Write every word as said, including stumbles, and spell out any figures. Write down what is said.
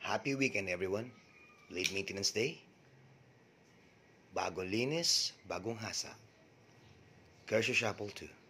Happy weekend everyone. Late maintenance day. Bagong linis, bagong hasa. Kershaw Chapel two.